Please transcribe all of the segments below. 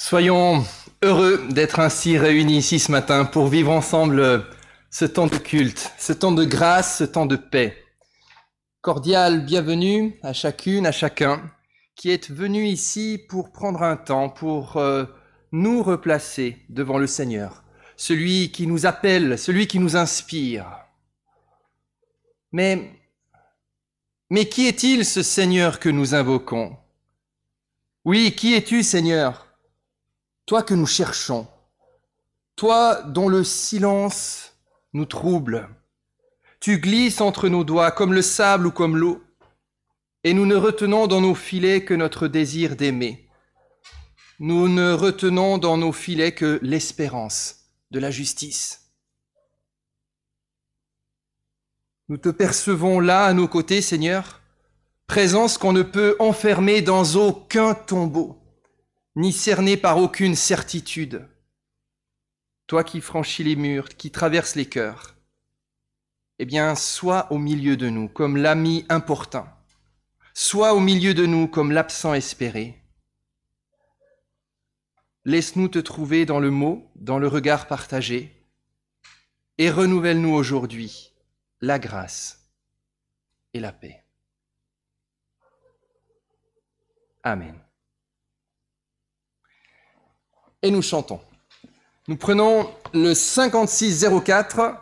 Soyons heureux d'être ainsi réunis ici ce matin pour vivre ensemble ce temps de culte, ce temps de grâce, ce temps de paix. Cordial bienvenue à chacune, à chacun qui est venu ici pour prendre un temps, pour nous replacer devant le Seigneur, celui qui nous appelle, celui qui nous inspire. Mais qui est-il ce Seigneur que nous invoquons? Oui, qui es-tu, Seigneur? Toi que nous cherchons, toi dont le silence nous trouble. Tu glisses entre nos doigts comme le sable ou comme l'eau, et nous ne retenons dans nos filets que notre désir d'aimer. Nous ne retenons dans nos filets que l'espérance de la justice. Nous te percevons là à nos côtés, Seigneur, présence qu'on ne peut enfermer dans aucun tombeau, ni cerné par aucune certitude. Toi qui franchis les murs, qui traverses les cœurs, eh bien, sois au milieu de nous comme l'ami importun, sois au milieu de nous comme l'absent espéré. Laisse-nous te trouver dans le mot, dans le regard partagé, et renouvelle-nous aujourd'hui la grâce et la paix. Amen. Et nous chantons. Nous prenons le 5604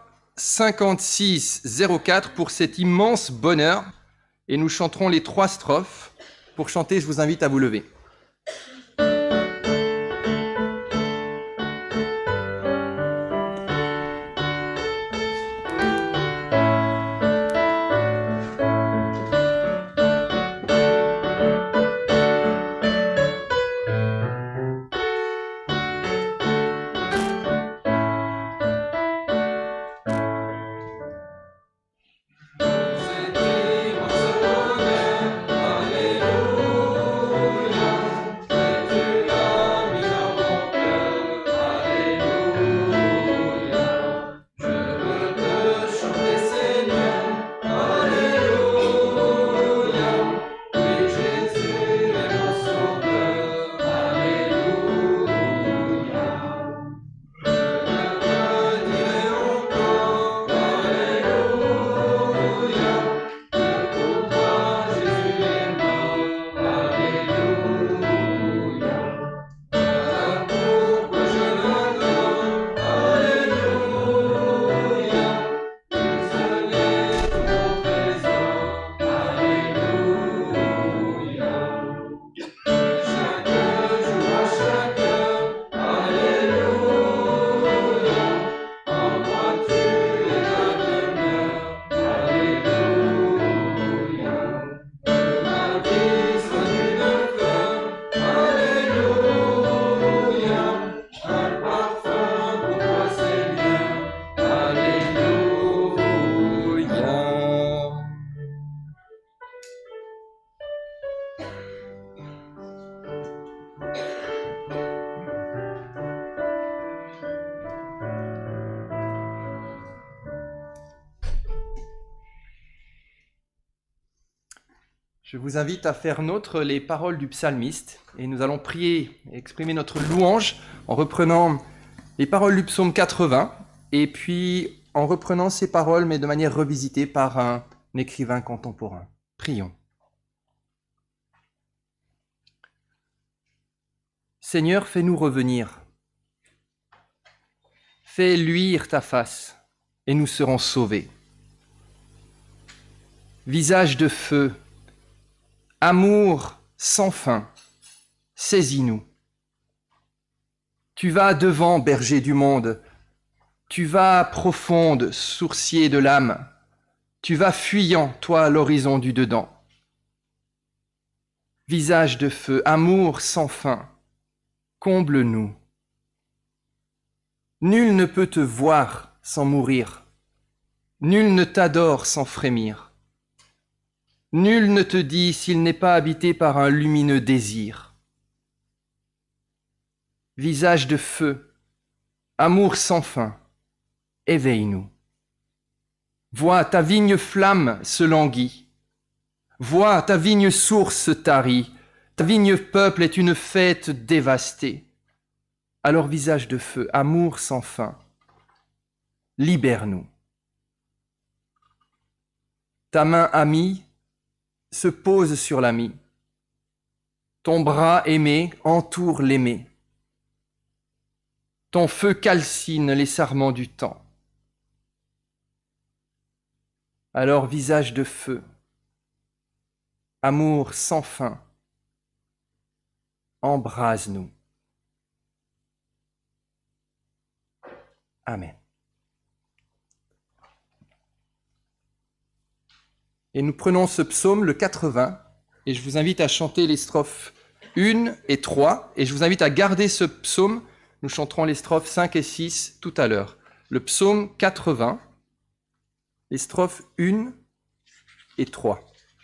pour cet immense bonheur et nous chanterons les 3 strophes. Pour chanter, je vous invite à vous lever. Je vous invite à faire nôtre les paroles du psalmiste et nous allons prier et exprimer notre louange en reprenant les paroles du psaume 80 et puis en reprenant ces paroles mais de manière revisitée par un écrivain contemporain. Prions. Seigneur, fais-nous revenir. Fais luire ta face et nous serons sauvés. Visage de feu, amour sans fin, saisis-nous. Tu vas devant, berger du monde, tu vas profonde, sourcier de l'âme, tu vas fuyant, toi, à l'horizon du dedans. Visage de feu, amour sans fin, comble-nous. Nul ne peut te voir sans mourir, nul ne t'adore sans frémir. Nul ne te dit s'il n'est pas habité par un lumineux désir. Visage de feu, amour sans fin, éveille-nous. Vois ta vigne flamme se languit, vois ta vigne source se tarit, ta vigne peuple est une fête dévastée. à leur visage de feu, amour sans fin. Libère-nous. Ta main amie se pose sur l'ami. Ton bras aimé entoure l'aimé. Ton feu calcine les sarments du temps. Alors visage de feu, amour sans fin, embrase-nous. Amen. Et nous prenons ce psaume, le 80, et je vous invite à chanter les strophes 1 et 3, et je vous invite à garder ce psaume. Nous chanterons les strophes 5 et 6 tout à l'heure. Le psaume 80, les strophes 1 et 3.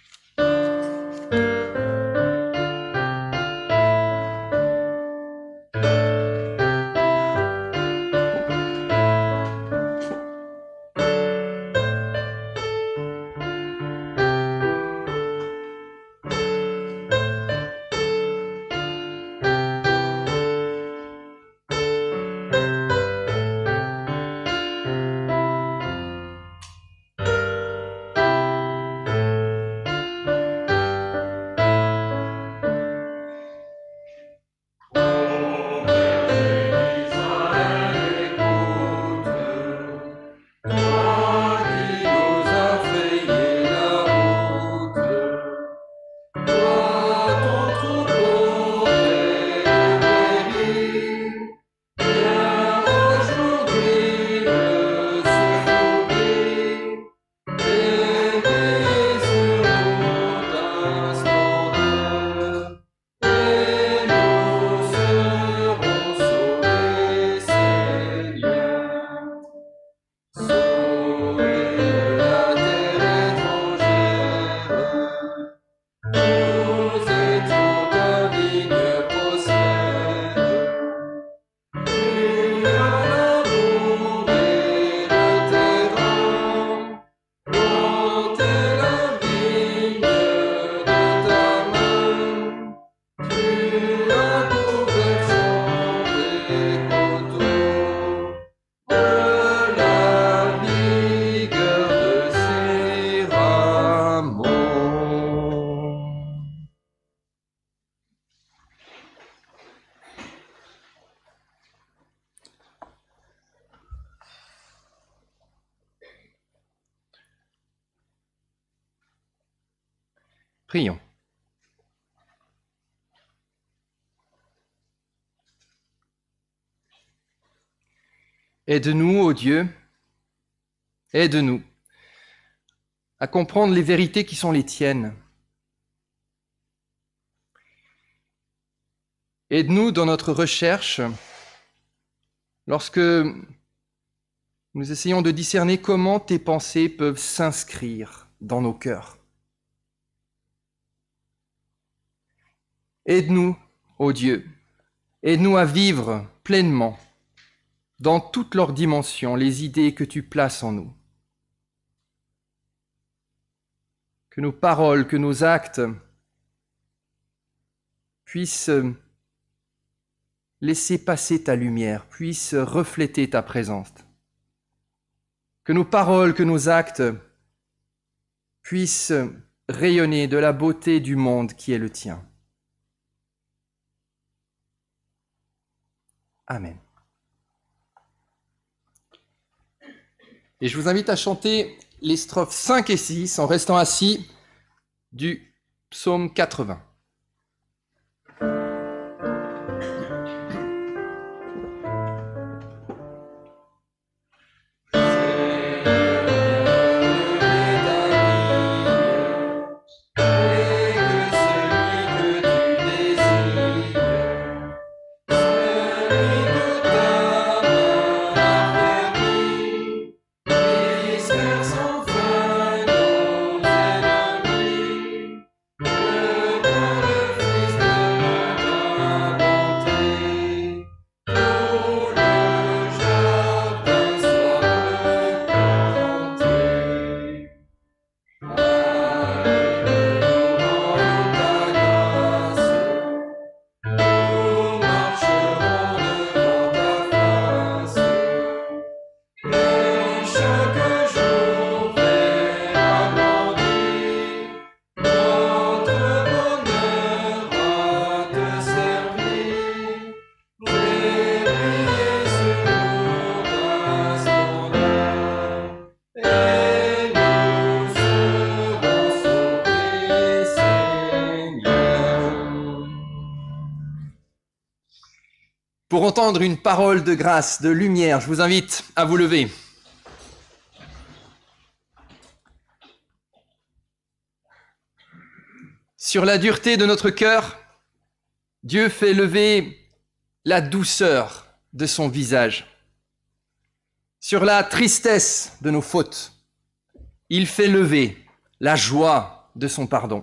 Prions. Aide-nous, ô Dieu, aide-nous à comprendre les vérités qui sont les tiennes. Aide-nous dans notre recherche lorsque nous essayons de discerner comment tes pensées peuvent s'inscrire dans nos cœurs. Aide-nous, ô Dieu, aide-nous à vivre pleinement, dans toutes leurs dimensions, les idées que tu places en nous. Que nos paroles, que nos actes puissent laisser passer ta lumière, puissent refléter ta présence. Que nos paroles, que nos actes puissent rayonner de la beauté du monde qui est le tien. Amen. Et je vous invite à chanter les strophes 5 et 6 en restant assis du psaume 80. Sans fin nos ennemis, pour entendre une parole de grâce, de lumière. Je vous invite à vous lever. Sur la dureté de notre cœur, Dieu fait lever la douceur de son visage. Sur la tristesse de nos fautes, il fait lever la joie de son pardon.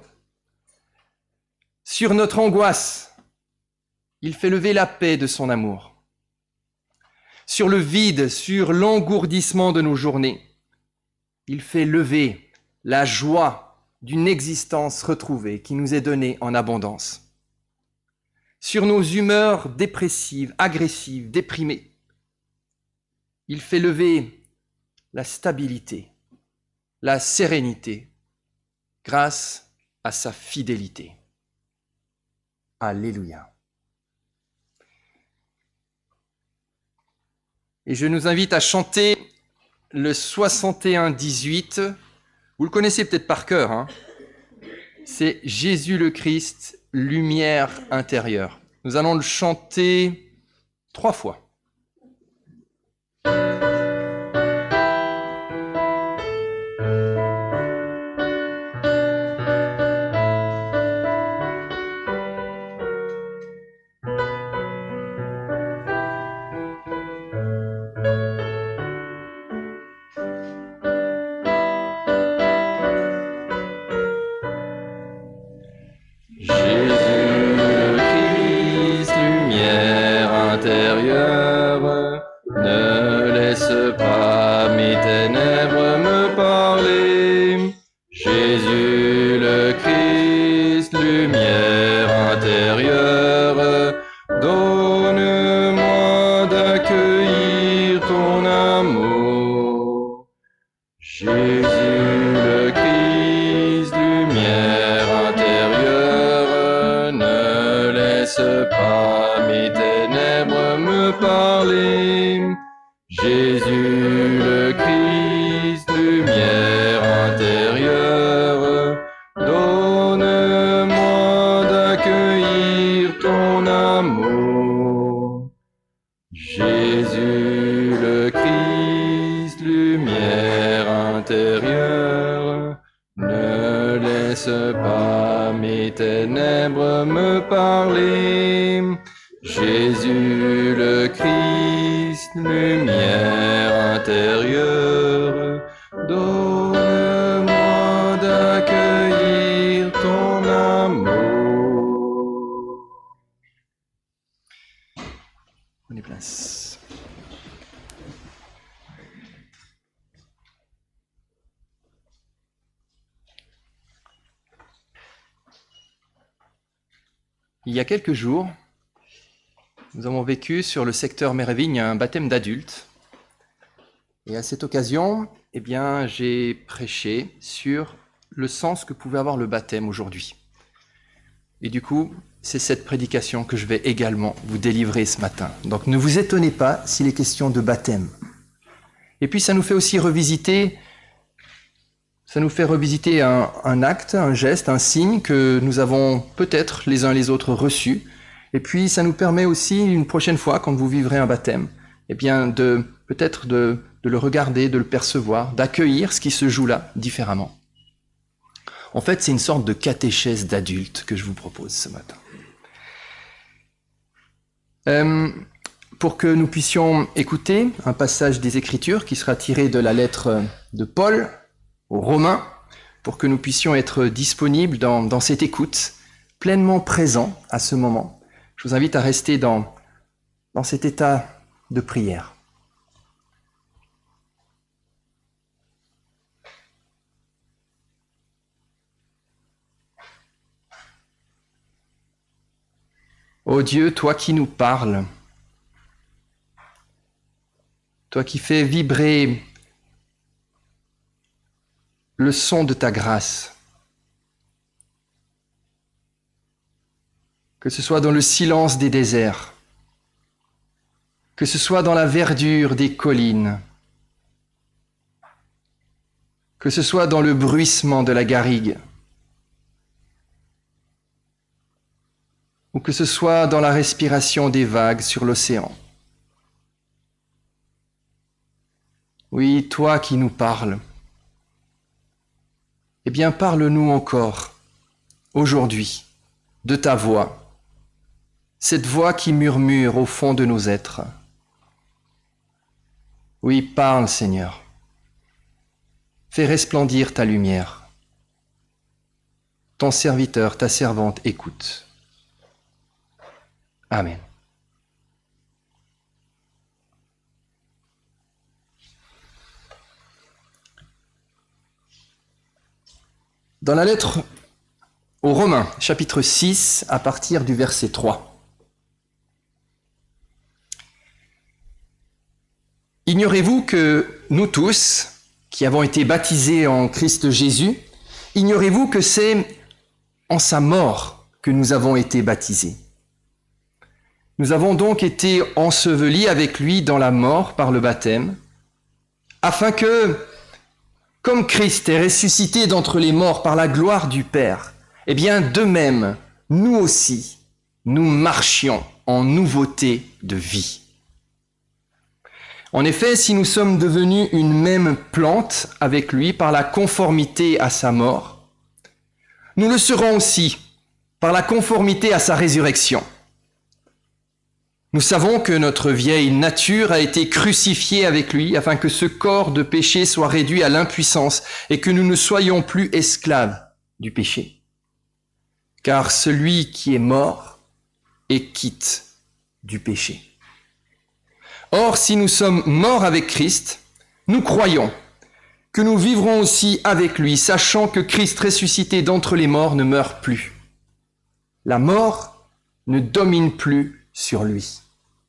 Sur notre angoisse, il fait lever la paix de son amour. Sur le vide, sur l'engourdissement de nos journées, il fait lever la joie d'une existence retrouvée qui nous est donnée en abondance. Sur nos humeurs dépressives, agressives, déprimées, il fait lever la stabilité, la sérénité, grâce à sa fidélité. Alléluia. Et je nous invite à chanter le 61-18. Vous le connaissez peut-être par cœur, hein. C'est Jésus le Christ, lumière intérieure. Nous allons le chanter 3 fois. Prenez place. Il y a quelques jours, nous avons vécu sur le secteur Mérévigne un baptême d'adultes. Et à cette occasion, j'ai prêché sur le sens que pouvait avoir le baptême aujourd'hui. Et du coup, c'est cette prédication que je vais également vous délivrer ce matin. Donc ne vous étonnez pas s'il est question de baptême. Et puis ça nous fait aussi revisiter, un acte, un geste, un signe que nous avons peut-être les uns les autres reçu. Et puis ça nous permet aussi, une prochaine fois, quand vous vivrez un baptême, de le regarder, de le percevoir, d'accueillir ce qui se joue là différemment. En fait, c'est une sorte de catéchèse d'adulte que je vous propose ce matin. Pour que nous puissions écouter un passage des Écritures qui sera tiré de la lettre de Paul aux Romains, pour que nous puissions être disponibles dans cette écoute, pleinement présents à ce moment, je vous invite à rester dans cet état de prière. Ô Dieu, toi qui nous parles, toi qui fais vibrer le son de ta grâce, que ce soit dans le silence des déserts, que ce soit dans la verdure des collines, que ce soit dans le bruissement de la garrigue, ou que ce soit dans la respiration des vagues sur l'océan. Oui, toi qui nous parles, eh bien parle-nous encore, aujourd'hui, de ta voix, cette voix qui murmure au fond de nos êtres. Oui, parle, Seigneur. Fais resplendir ta lumière. Ton serviteur, ta servante, écoute. Amen. Dans la lettre aux Romains, chapitre 6, à partir du verset 3. Ignorez-vous que nous tous, qui avons été baptisés en Christ Jésus, ignorez-vous que c'est en sa mort que nous avons été baptisés? Nous avons donc été ensevelis avec lui dans la mort par le baptême, afin que, comme Christ est ressuscité d'entre les morts par la gloire du Père, eh bien de même, nous aussi, nous marchions en nouveauté de vie. En effet, si nous sommes devenus une même plante avec lui par la conformité à sa mort, nous le serons aussi par la conformité à sa résurrection. Nous savons que notre vieille nature a été crucifiée avec lui afin que ce corps de péché soit réduit à l'impuissance et que nous ne soyons plus esclaves du péché. Car celui qui est mort est quitte du péché. Or, si nous sommes morts avec Christ, nous croyons que nous vivrons aussi avec lui, sachant que Christ ressuscité d'entre les morts ne meurt plus. La mort ne domine plus sur lui.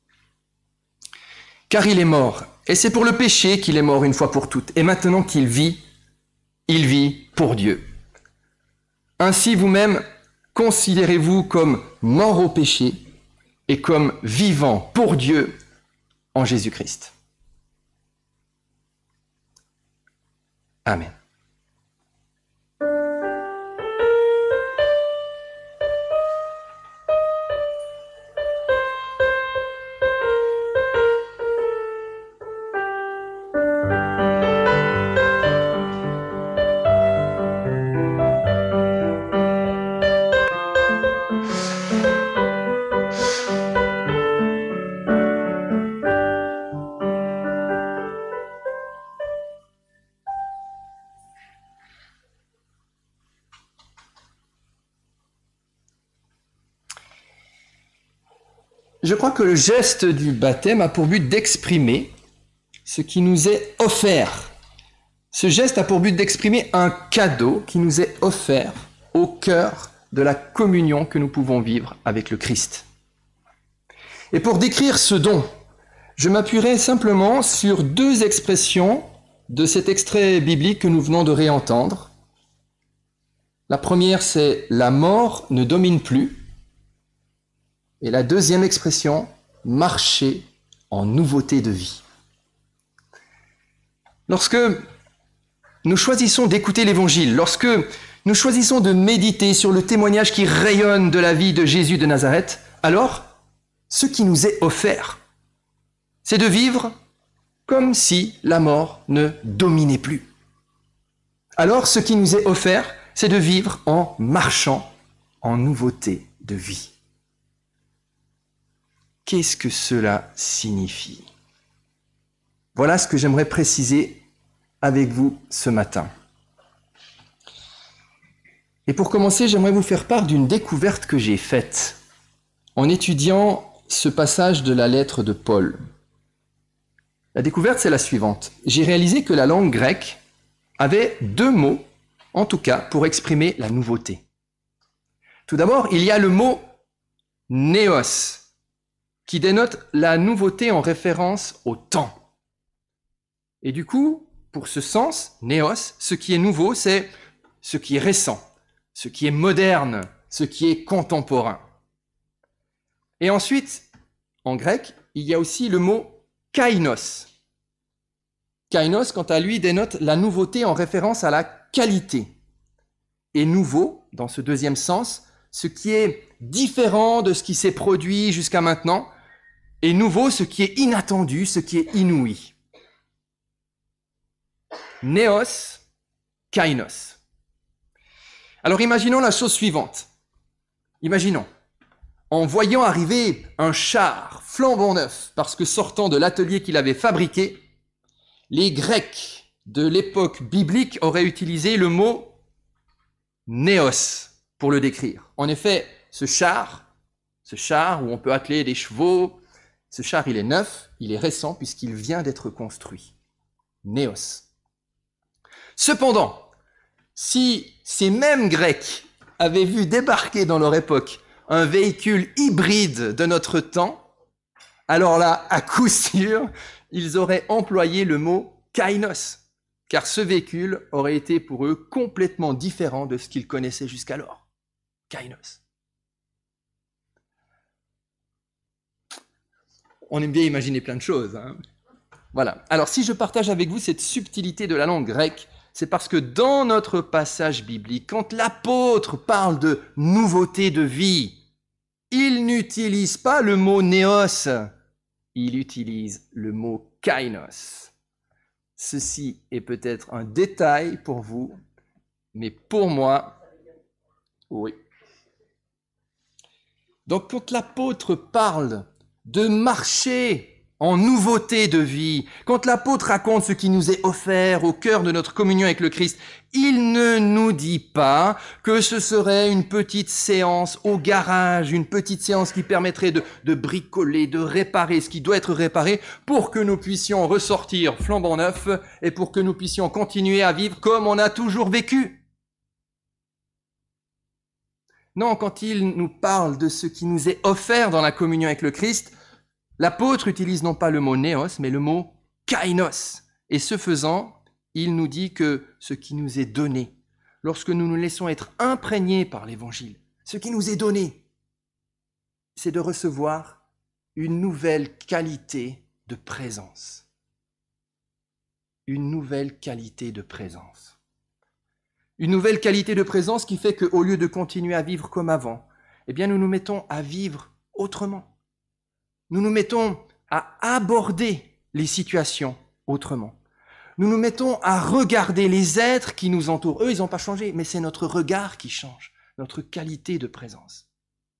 Car il est mort, et c'est pour le péché qu'il est mort une fois pour toutes. Et maintenant qu'il vit, il vit pour Dieu. Ainsi vous-même, considérez-vous comme mort au péché et comme vivant pour Dieu en Jésus-Christ. Amen. Je crois que le geste du baptême a pour but d'exprimer ce qui nous est offert. Ce geste a pour but d'exprimer un cadeau qui nous est offert au cœur de la communion que nous pouvons vivre avec le Christ. Et pour décrire ce don, je m'appuierai simplement sur deux expressions de cet extrait biblique que nous venons de réentendre. La première, c'est « la mort ne domine plus ». Et la deuxième expression, marcher en nouveauté de vie. Lorsque nous choisissons d'écouter l'Évangile, lorsque nous choisissons de méditer sur le témoignage qui rayonne de la vie de Jésus de Nazareth, alors, ce qui nous est offert, c'est de vivre comme si la mort ne dominait plus. Alors, ce qui nous est offert, c'est de vivre en marchant en nouveauté de vie. Qu'est-ce que cela signifie? Voilà ce que j'aimerais préciser avec vous ce matin. Et pour commencer, j'aimerais vous faire part d'une découverte que j'ai faite en étudiant ce passage de la lettre de Paul. La découverte, c'est la suivante. J'ai réalisé que la langue grecque avait deux mots, en tout cas, pour exprimer la nouveauté. Tout d'abord, il y a le mot « néos », qui dénote la nouveauté en référence au temps. Et du coup, pour ce sens, néos, ce qui est nouveau, c'est ce qui est récent, ce qui est moderne, ce qui est contemporain. Et ensuite, en grec, il y a aussi le mot kainos. Kainos, quant à lui, dénote la nouveauté en référence à la qualité. Et nouveau, dans ce deuxième sens, ce qui est différent de ce qui s'est produit jusqu'à maintenant, et nouveau, ce qui est inattendu, ce qui est inouï. Néos, kainos. Alors imaginons la chose suivante. Imaginons, en voyant arriver un char flambant neuf, parce que sortant de l'atelier qu'il avait fabriqué, les Grecs de l'époque biblique auraient utilisé le mot néos pour le décrire. En effet, ce char où on peut atteler des chevaux, ce char il est neuf, il est récent puisqu'il vient d'être construit. Néos. Cependant, si ces mêmes Grecs avaient vu débarquer dans leur époque un véhicule hybride de notre temps, alors là, à coup sûr, ils auraient employé le mot kainos, car ce véhicule aurait été pour eux complètement différent de ce qu'ils connaissaient jusqu'alors. Kainos. On aime bien imaginer plein de choses, hein. Voilà. Alors, si je partage avec vous cette subtilité de la langue grecque, c'est parce que dans notre passage biblique, quand l'apôtre parle de nouveauté de vie, il n'utilise pas le mot néos, il utilise le mot kainos. Ceci est peut-être un détail pour vous, mais pour moi, oui. Donc, quand l'apôtre parle de marcher en nouveauté de vie, quand l'apôtre raconte ce qui nous est offert au cœur de notre communion avec le Christ, il ne nous dit pas que ce serait une petite séance au garage, une petite séance qui permettrait de bricoler, de réparer ce qui doit être réparé pour que nous puissions ressortir flambant neuf et pour que nous puissions continuer à vivre comme on a toujours vécu. Non, quand il nous parle de ce qui nous est offert dans la communion avec le Christ, l'apôtre utilise non pas le mot néos, mais le mot kainos. Et ce faisant, il nous dit que ce qui nous est donné, lorsque nous nous laissons être imprégnés par l'Évangile, ce qui nous est donné, c'est de recevoir une nouvelle qualité de présence. Une nouvelle qualité de présence. Une nouvelle qualité de présence qui fait qu'au lieu de continuer à vivre comme avant, eh bien nous nous mettons à vivre autrement. Nous nous mettons à aborder les situations autrement. Nous nous mettons à regarder les êtres qui nous entourent. Eux, ils n'ont pas changé, mais c'est notre regard qui change, notre qualité de présence.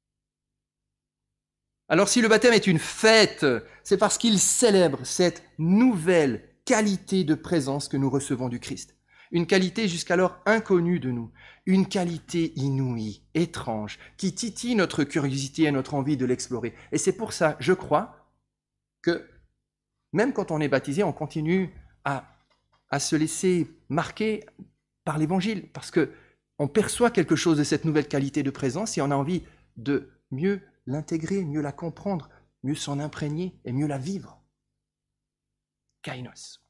Alors si le baptême est une fête, c'est parce qu'il célèbre cette nouvelle qualité de présence que nous recevons du Christ. Une qualité jusqu'alors inconnue de nous, une qualité inouïe, étrange, qui titille notre curiosité et notre envie de l'explorer. Et c'est pour ça, je crois, que même quand on est baptisé, on continue à se laisser marquer par l'Évangile, parce qu'on perçoit quelque chose de cette nouvelle qualité de présence et on a envie de mieux l'intégrer, mieux la comprendre, mieux s'en imprégner et mieux la vivre. Kainos.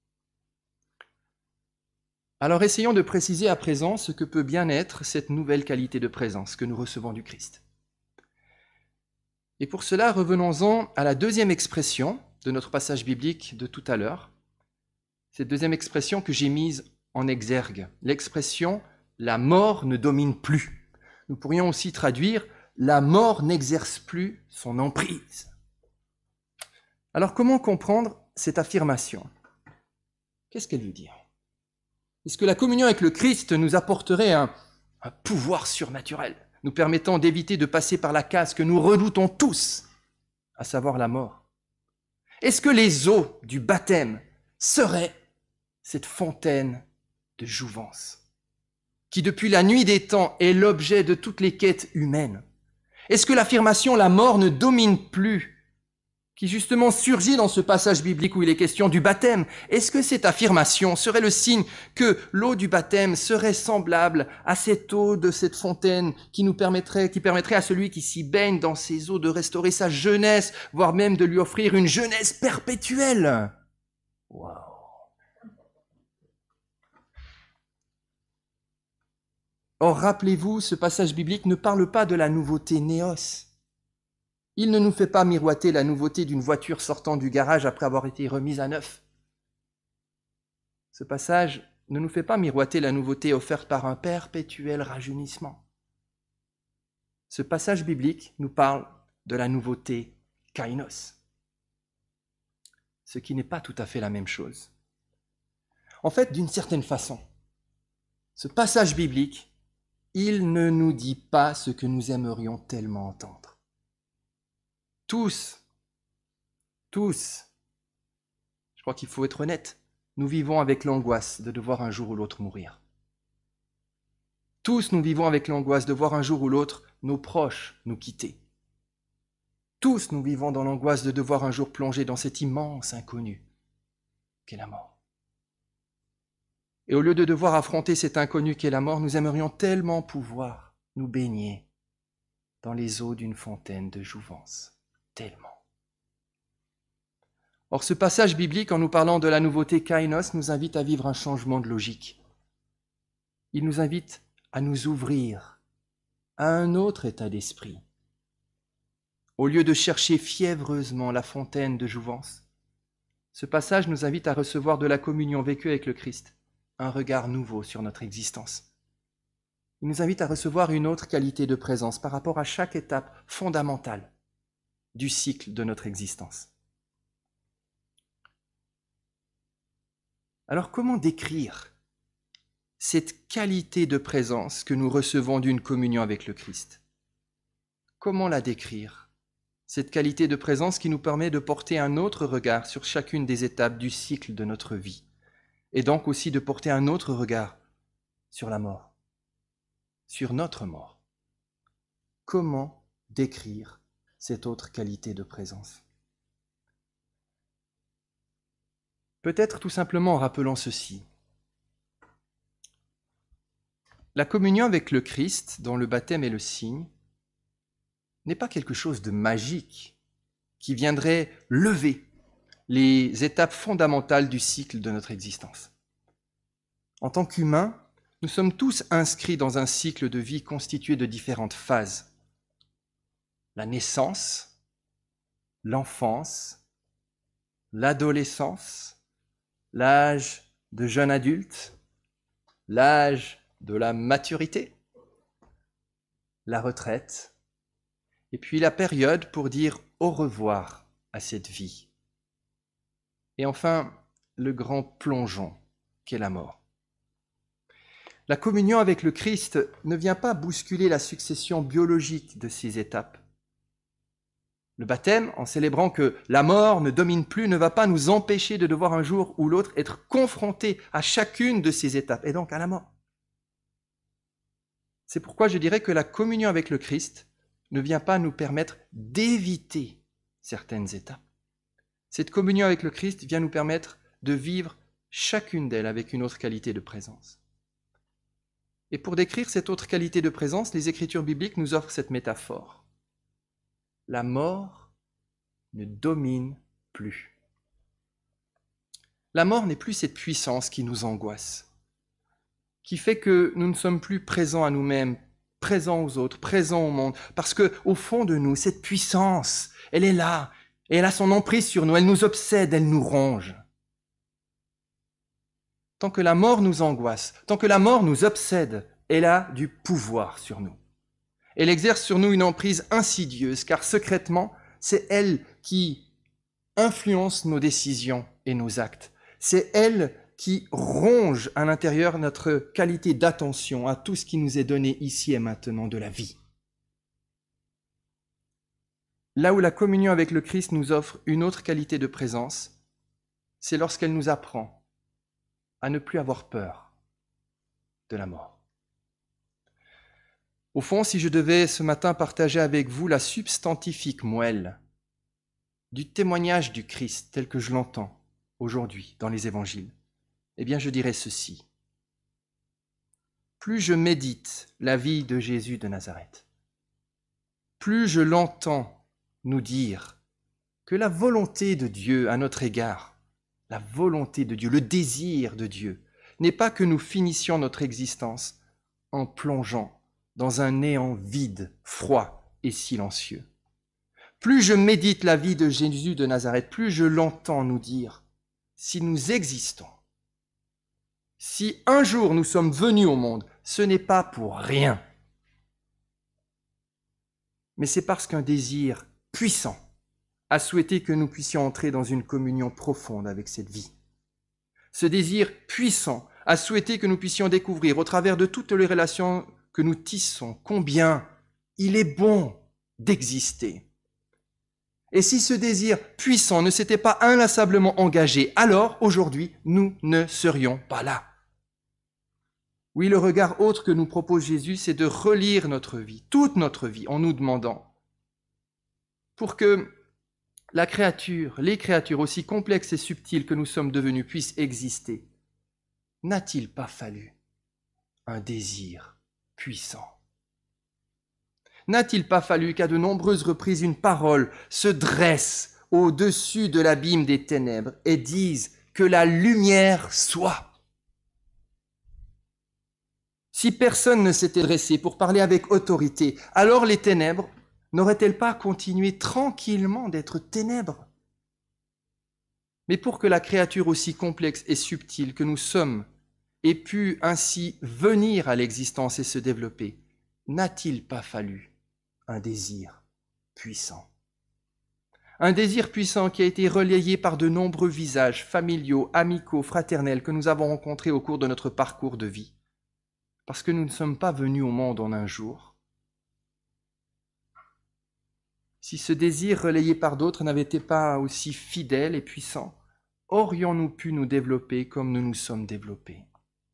Alors essayons de préciser à présent ce que peut bien être cette nouvelle qualité de présence que nous recevons du Christ. Et pour cela, revenons-en à la deuxième expression de notre passage biblique de tout à l'heure, cette deuxième expression que j'ai mise en exergue, l'expression « la mort ne domine plus ». Nous pourrions aussi traduire « la mort n'exerce plus son emprise ». Alors comment comprendre cette affirmation? Qu'est-ce qu'elle veut dire? Est-ce que la communion avec le Christ nous apporterait un pouvoir surnaturel, nous permettant d'éviter de passer par la case que nous redoutons tous, à savoir la mort? Est-ce que les eaux du baptême seraient cette fontaine de jouvence, qui depuis la nuit des temps est l'objet de toutes les quêtes humaines? Est-ce que l'affirmation « la mort ne domine plus » qui justement surgit dans ce passage biblique où il est question du baptême, est-ce que cette affirmation serait le signe que l'eau du baptême serait semblable à cette eau de cette fontaine qui permettrait à celui qui s'y baigne dans ces eaux de restaurer sa jeunesse, voire même de lui offrir une jeunesse perpétuelle? Waouh! Or, rappelez-vous, ce passage biblique ne parle pas de la nouveauté néos. Il ne nous fait pas miroiter la nouveauté d'une voiture sortant du garage après avoir été remise à neuf. Ce passage ne nous fait pas miroiter la nouveauté offerte par un perpétuel rajeunissement. ce passage biblique nous parle de la nouveauté kainos, ce qui n'est pas tout à fait la même chose. En fait, d'une certaine façon, ce passage biblique, il ne nous dit pas ce que nous aimerions tellement entendre. Tous, je crois qu'il faut être honnête, nous vivons avec l'angoisse de devoir un jour ou l'autre mourir. Tous nous vivons avec l'angoisse de voir un jour ou l'autre nos proches nous quitter. Tous nous vivons dans l'angoisse de devoir un jour plonger dans cet immense inconnu qu'est la mort. Et au lieu de devoir affronter cet inconnu qu'est la mort, nous aimerions tellement pouvoir nous baigner dans les eaux d'une fontaine de jouvence. Tellement. Or, ce passage biblique, en nous parlant de la nouveauté kainos, nous invite à vivre un changement de logique. Il nous invite à nous ouvrir à un autre état d'esprit. Au lieu de chercher fiévreusement la fontaine de jouvence, ce passage nous invite à recevoir de la communion vécue avec le Christ un regard nouveau sur notre existence. Il nous invite à recevoir une autre qualité de présence par rapport à chaque étape fondamentale du cycle de notre existence. Alors comment décrire cette qualité de présence que nous recevons d'une communion avec le Christ? Comment la décrire? Cette qualité de présence qui nous permet de porter un autre regard sur chacune des étapes du cycle de notre vie, et donc aussi de porter un autre regard sur la mort, sur notre mort. Comment décrire cette autre qualité de présence? Peut-être tout simplement en rappelant ceci. La communion avec le Christ, dont le baptême est le signe, n'est pas quelque chose de magique qui viendrait lever les étapes fondamentales du cycle de notre existence. En tant qu'humains, nous sommes tous inscrits dans un cycle de vie constitué de différentes phases. La naissance, l'enfance, l'adolescence, l'âge de jeune adulte, l'âge de la maturité, la retraite, et puis la période pour dire au revoir à cette vie. Et enfin, le grand plongeon qu'est la mort. La communion avec le Christ ne vient pas bousculer la succession biologique de ces étapes. Le baptême, en célébrant que la mort ne domine plus, ne va pas nous empêcher de devoir un jour ou l'autre être confrontés à chacune de ces étapes, et donc à la mort. C'est pourquoi je dirais que la communion avec le Christ ne vient pas nous permettre d'éviter certaines étapes. Cette communion avec le Christ vient nous permettre de vivre chacune d'elles avec une autre qualité de présence. Et pour décrire cette autre qualité de présence, les Écritures bibliques nous offrent cette métaphore. La mort ne domine plus. La mort n'est plus cette puissance qui nous angoisse, qui fait que nous ne sommes plus présents à nous-mêmes, présents aux autres, présents au monde, parce que au fond de nous, cette puissance, elle est là, et elle a son emprise sur nous, elle nous obsède, elle nous ronge. Tant que la mort nous angoisse, tant que la mort nous obsède, elle a du pouvoir sur nous. Elle exerce sur nous une emprise insidieuse, car secrètement, c'est elle qui influence nos décisions et nos actes. C'est elle qui ronge à l'intérieur notre qualité d'attention à tout ce qui nous est donné ici et maintenant de la vie. Là où la communion avec le Christ nous offre une autre qualité de présence, c'est lorsqu'elle nous apprend à ne plus avoir peur de la mort. Au fond, si je devais ce matin partager avec vous la substantifique moelle du témoignage du Christ tel que je l'entends aujourd'hui dans les évangiles, eh bien je dirais ceci. Plus je médite la vie de Jésus de Nazareth, plus je l'entends nous dire que la volonté de Dieu à notre égard, la volonté de Dieu, le désir de Dieu, n'est pas que nous finissions notre existence en plongeant dans un néant vide, froid et silencieux. Plus je médite la vie de Jésus de Nazareth, plus je l'entends nous dire, si nous existons, si un jour nous sommes venus au monde, ce n'est pas pour rien. mais c'est parce qu'un désir puissant a souhaité que nous puissions entrer dans une communion profonde avec cette vie. Ce désir puissant a souhaité que nous puissions découvrir au travers de toutes les relations que nous tissons combien il est bon d'exister. Et si ce désir puissant ne s'était pas inlassablement engagé, alors aujourd'hui, nous ne serions pas là. Oui, le regard autre que nous propose Jésus, c'est de relire notre vie, toute notre vie, en nous demandant pour que les créatures aussi complexes et subtiles que nous sommes devenus puissent exister. N'a-t-il pas fallu un désir puissant? N'a-t-il pas fallu qu'à de nombreuses reprises une parole se dresse au-dessus de l'abîme des ténèbres et dise que la lumière soit? Si personne ne s'était dressé pour parler avec autorité, alors les ténèbres n'auraient-elles pas continué tranquillement d'être ténèbres? Mais pour que la créature aussi complexe et subtile que nous sommes ait pu ainsi venir à l'existence et se développer, n'a-t-il pas fallu un désir puissant? Un désir puissant qui a été relayé par de nombreux visages familiaux, amicaux, fraternels que nous avons rencontrés au cours de notre parcours de vie. Parce que nous ne sommes pas venus au monde en un jour. Si ce désir relayé par d'autres n'avait été pas aussi fidèle et puissant, aurions-nous pu nous développer comme nous nous sommes développés?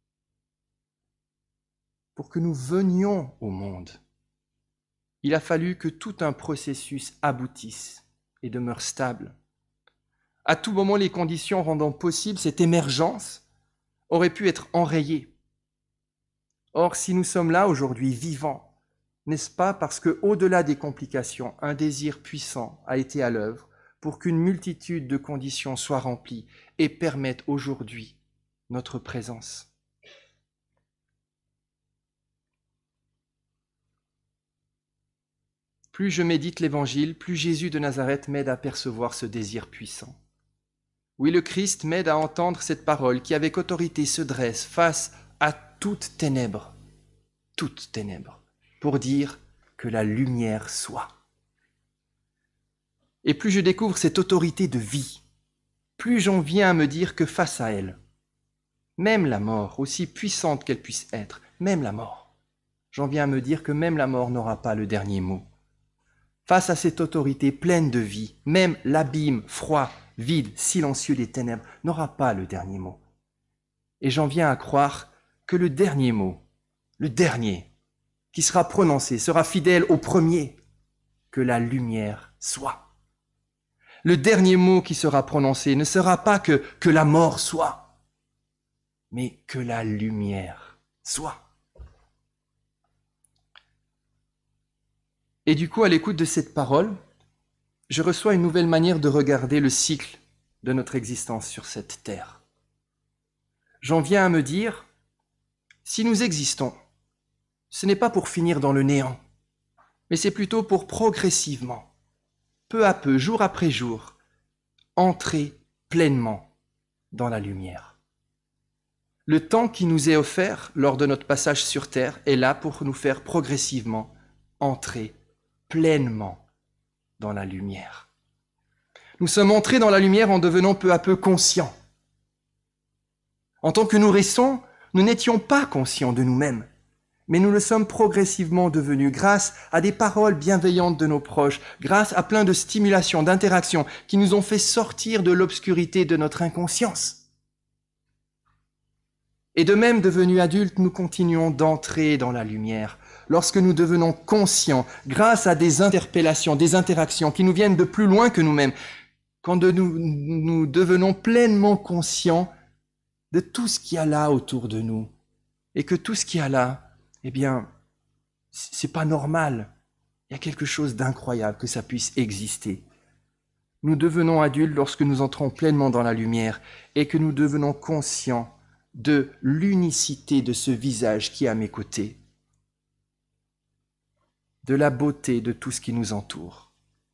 Pour que nous venions au monde, il a fallu que tout un processus aboutisse et demeure stable. À tout moment, les conditions rendant possible cette émergence auraient pu être enrayées. Or, si nous sommes là aujourd'hui vivants, n'est-ce pas parce que, au-delà des complications, un désir puissant a été à l'œuvre pour qu'une multitude de conditions soient remplies et permettent aujourd'hui notre présence? Plus je médite l'Évangile, plus Jésus de Nazareth m'aide à percevoir ce désir puissant. Oui, le Christ m'aide à entendre cette parole qui, avec autorité, se dresse face à toute ténèbre, pour dire que la lumière soit. Et plus je découvre cette autorité de vie, plus j'en viens à me dire que face à elle, même la mort, aussi puissante qu'elle puisse être, même la mort, j'en viens à me dire que même la mort n'aura pas le dernier mot. Face à cette autorité pleine de vie, même l'abîme, froid, vide, silencieux des ténèbres n'aura pas le dernier mot. Et j'en viens à croire que le dernier mot, le dernier qui sera prononcé, sera fidèle au premier, que la lumière soit. Le dernier mot qui sera prononcé ne sera pas que la mort soit, mais que la lumière soit. Et du coup, à l'écoute de cette parole, je reçois une nouvelle manière de regarder le cycle de notre existence sur cette terre. J'en viens à me dire, si nous existons, ce n'est pas pour finir dans le néant, mais c'est plutôt pour progressivement, peu à peu, jour après jour, entrer pleinement dans la lumière. Le temps qui nous est offert lors de notre passage sur terre est là pour nous faire progressivement entrer pleinement dans la lumière. Nous sommes entrés dans la lumière en devenant peu à peu conscients. En tant que nourrissons, nous n'étions pas conscients de nous-mêmes, mais nous le sommes progressivement devenus grâce à des paroles bienveillantes de nos proches, grâce à plein de stimulations, d'interactions qui nous ont fait sortir de l'obscurité de notre inconscience. Et de même, devenus adultes, nous continuons d'entrer dans la lumière lorsque nous devenons conscients, grâce à des interpellations, des interactions qui nous viennent de plus loin que nous-mêmes, quand nous devenons pleinement conscients de tout ce qu'il y a là autour de nous, et que tout ce qu'il y a là, eh bien, c'est pas normal. Il y a quelque chose d'incroyable que ça puisse exister. Nous devenons adultes lorsque nous entrons pleinement dans la lumière et que nous devenons conscients de l'unicité de ce visage qui est à mes côtés, de la beauté de tout ce qui nous entoure.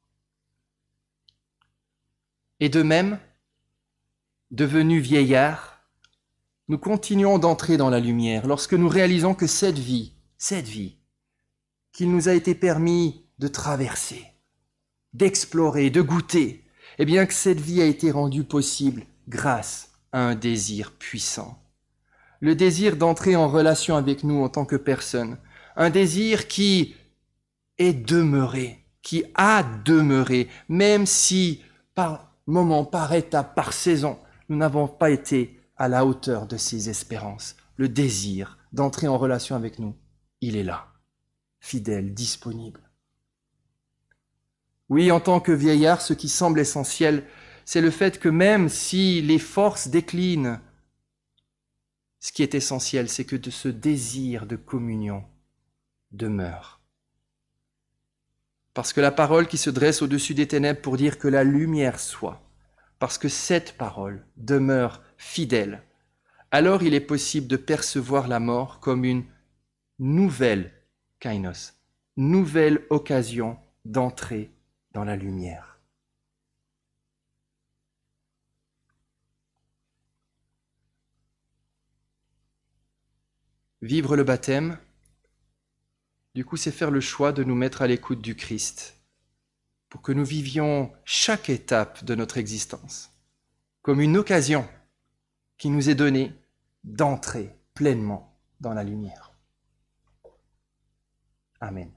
Et de même, devenus vieillards, nous continuons d'entrer dans la lumière lorsque nous réalisons que cette vie qu'il nous a été permis de traverser, d'explorer, de goûter, eh bien que cette vie a été rendue possible grâce à un désir puissant. Le désir d'entrer en relation avec nous en tant que personne, un désir qui est demeuré, qui a demeuré, même si par moment, par étape, par saison, nous n'avons pas été à la hauteur de ses espérances. Le désir d'entrer en relation avec nous, il est là, fidèle, disponible. Oui, en tant que vieillard, ce qui semble essentiel, c'est le fait que même si les forces déclinent, ce qui est essentiel, c'est que de ce désir de communion demeure. Parce que la parole qui se dresse au-dessus des ténèbres pour dire que la lumière soit, parce que cette parole demeure fidèle, alors il est possible de percevoir la mort comme une nouvelle kainos, nouvelle occasion d'entrer dans la lumière. Vivre le baptême, du coup, c'est faire le choix de nous mettre à l'écoute du Christ pour que nous vivions chaque étape de notre existence comme une occasion qui nous est donnée d'entrer pleinement dans la lumière. Amen.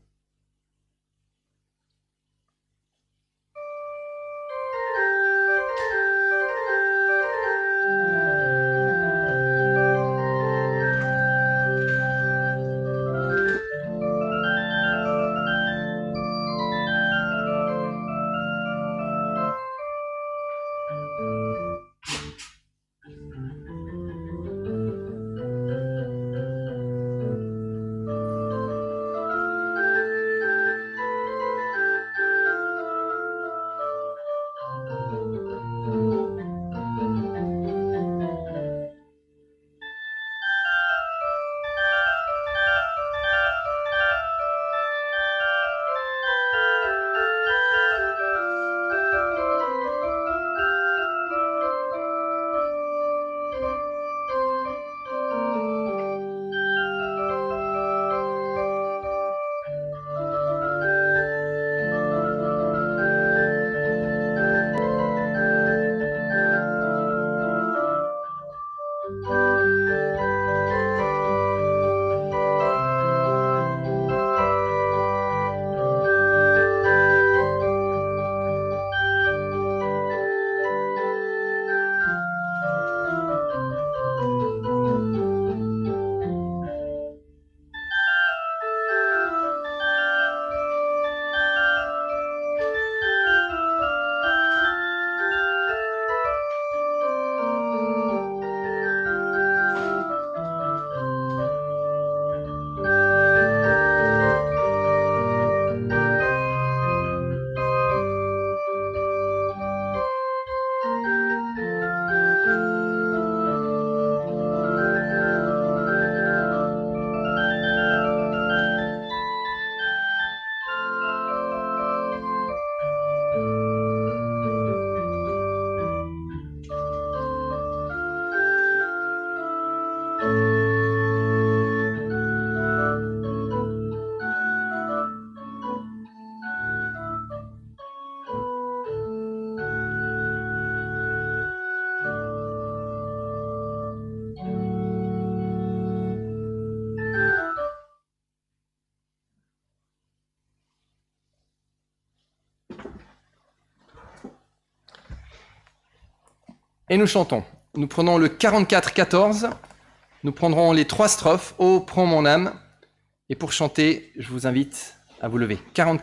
Et nous chantons. Nous prenons le 44-14. Nous prendrons les 3 strophes. Ô, prends mon âme. Et pour chanter, je vous invite à vous lever.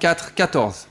44-14.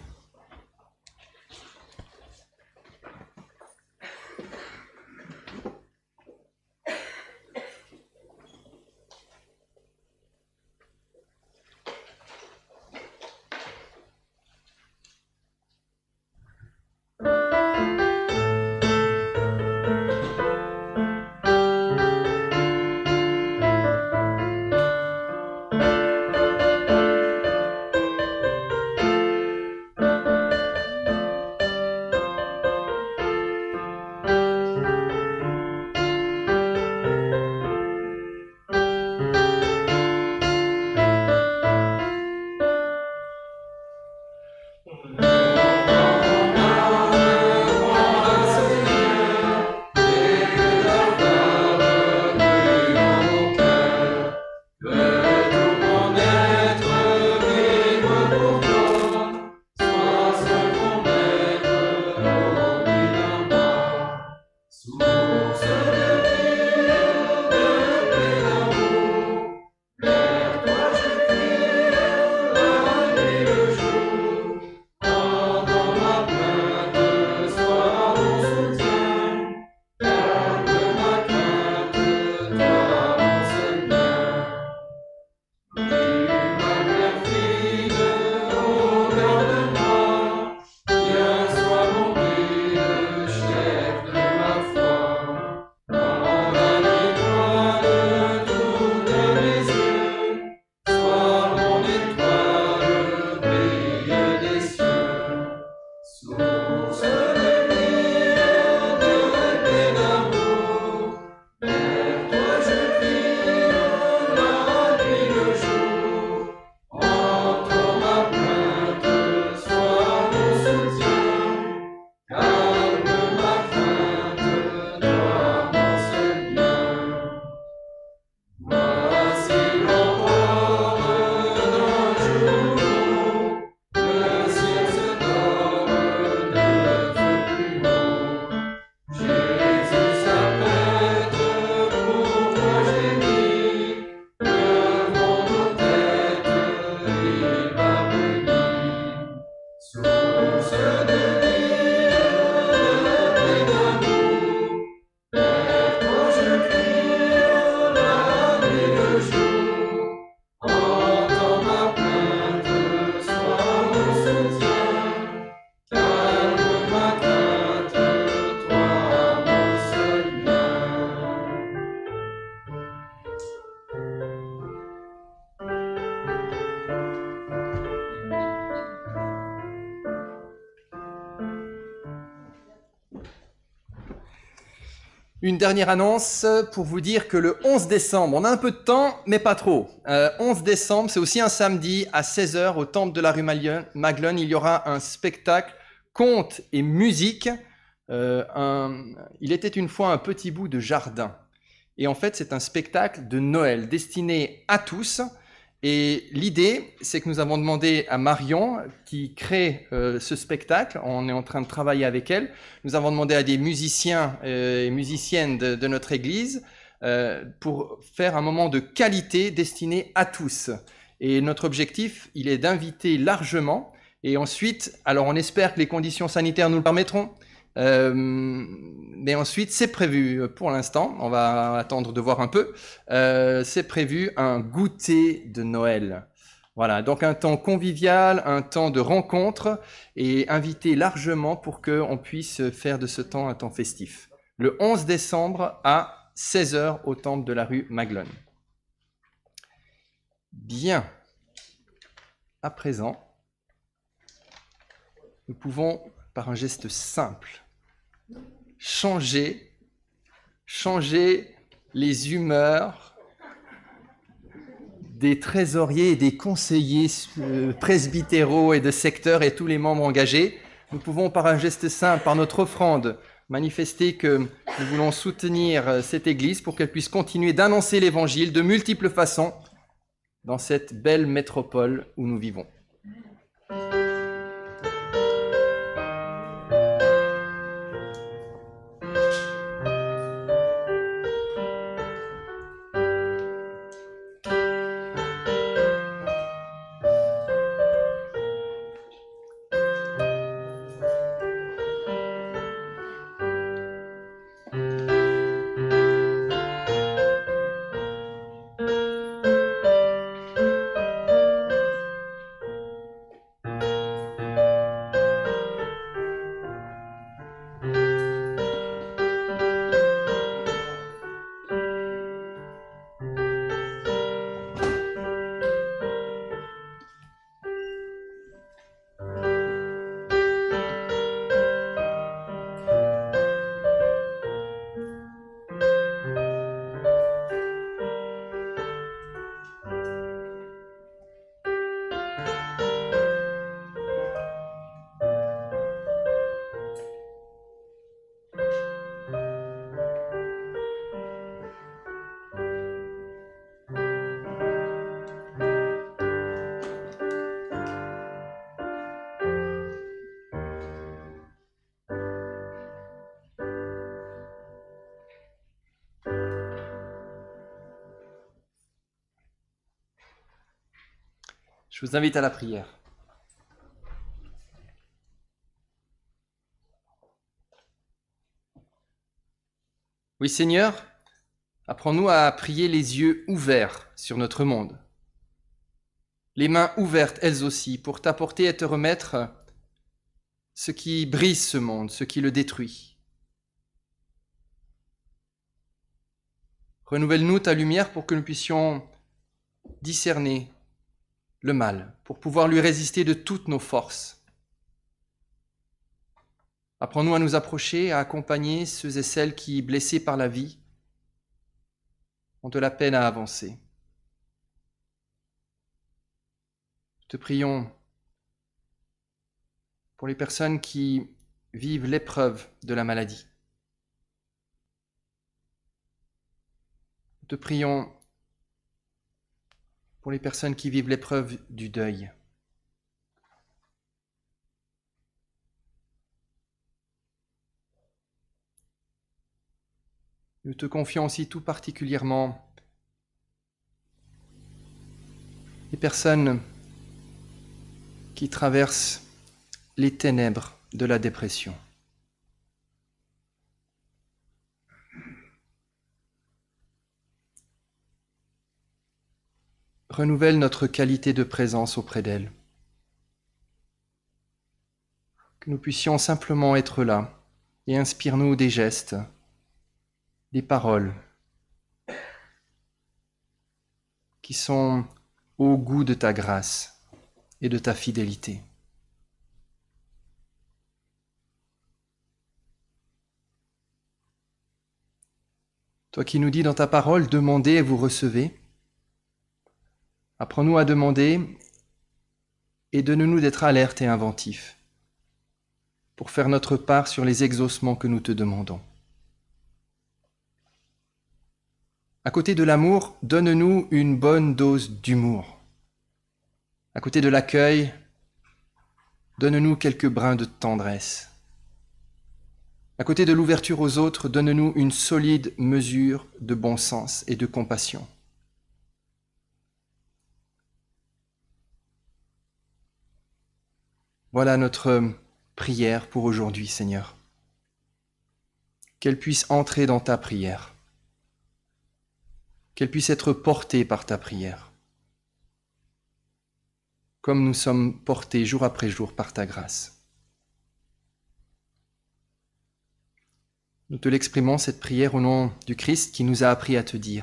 Une dernière annonce pour vous dire que le 11 décembre, on a un peu de temps, mais pas trop. 11 décembre, c'est aussi un samedi à 16 h au temple de la rue Maglone. Il y aura un spectacle contes et musique. Il était une fois un petit bout de jardin. Et en fait, c'est un spectacle de Noël destiné à tous. Et l'idée, c'est que nous avons demandé à Marion, qui crée ce spectacle, on est en train de travailler avec elle, nous avons demandé à des musiciens et musiciennes de notre église pour faire un moment de qualité destiné à tous. Et notre objectif, il est d'inviter largement, et ensuite, alors on espère que les conditions sanitaires nous le permettront, mais ensuite, c'est prévu pour l'instant, on va attendre de voir un peu, c'est prévu un goûter de Noël. Voilà, donc un temps convivial, un temps de rencontre et invité largement pour qu'on puisse faire de ce temps un temps festif. Le 11 décembre à 16 h au temple de la rue Maglone. Bien. À présent, nous pouvons, par un geste simple, changer les humeurs des trésoriers et des conseillers presbytéraux et de secteurs et tous les membres engagés. Nous pouvons, par un geste simple, par notre offrande, manifester que nous voulons soutenir cette Église pour qu'elle puisse continuer d'annoncer l'Évangile de multiples façons dans cette belle métropole où nous vivons. Je vous invite à la prière. Oui, Seigneur, apprends-nous à prier les yeux ouverts sur notre monde, les mains ouvertes elles aussi pour t'apporter et te remettre ce qui brise ce monde, ce qui le détruit. Renouvelle-nous ta lumière pour que nous puissions discerner le mal, pour pouvoir lui résister de toutes nos forces. Apprends-nous à nous approcher, à accompagner ceux et celles qui, blessés par la vie, ont de la peine à avancer. Te prions pour les personnes qui vivent l'épreuve de la maladie. Te prions pour les personnes qui vivent l'épreuve du deuil. Nous te confions aussi tout particulièrement les personnes qui traversent les ténèbres de la dépression. Renouvelle notre qualité de présence auprès d'elles. Que nous puissions simplement être là et inspire-nous des gestes, des paroles qui sont au goût de ta grâce et de ta fidélité. Toi qui nous dis dans ta parole, demandez et vous recevez. Apprends-nous à demander et donne-nous d'être alertes et inventifs pour faire notre part sur les exaucements que nous te demandons. À côté de l'amour, donne-nous une bonne dose d'humour. À côté de l'accueil, donne-nous quelques brins de tendresse. À côté de l'ouverture aux autres, donne-nous une solide mesure de bon sens et de compassion. Voilà notre prière pour aujourd'hui, Seigneur. Qu'elle puisse entrer dans ta prière. Qu'elle puisse être portée par ta prière. Comme nous sommes portés jour après jour par ta grâce. Nous te l'exprimons, cette prière, au nom du Christ qui nous a appris à te dire :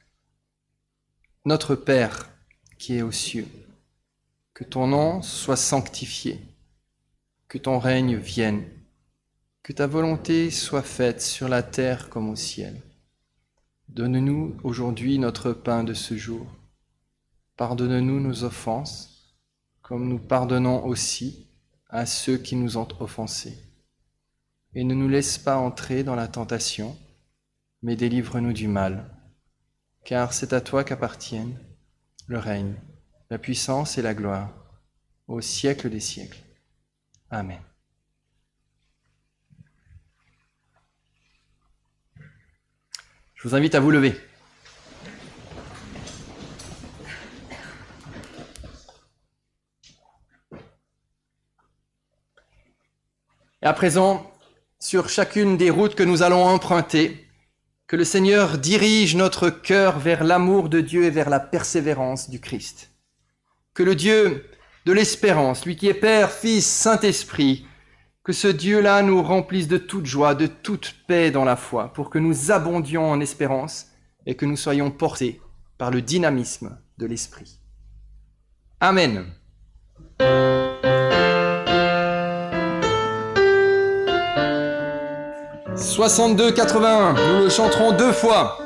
Notre Père qui es aux cieux, que ton nom soit sanctifié, que ton règne vienne, que ta volonté soit faite sur la terre comme au ciel. Donne-nous aujourd'hui notre pain de ce jour. Pardonne-nous nos offenses, comme nous pardonnons aussi à ceux qui nous ont offensés. Et ne nous laisse pas entrer dans la tentation, mais délivre-nous du mal. Car c'est à toi qu'appartiennent le règne, la puissance et la gloire, au siècle des siècles. Amen. Je vous invite à vous lever. Et à présent, sur chacune des routes que nous allons emprunter, que le Seigneur dirige notre cœur vers l'amour de Dieu et vers la persévérance du Christ. Que le Dieu de l'espérance, lui qui est Père, Fils, Saint-Esprit, que ce Dieu-là nous remplisse de toute joie, de toute paix dans la foi, pour que nous abondions en espérance et que nous soyons portés par le dynamisme de l'Esprit. Amen. 62-81, nous le chanterons 2 fois.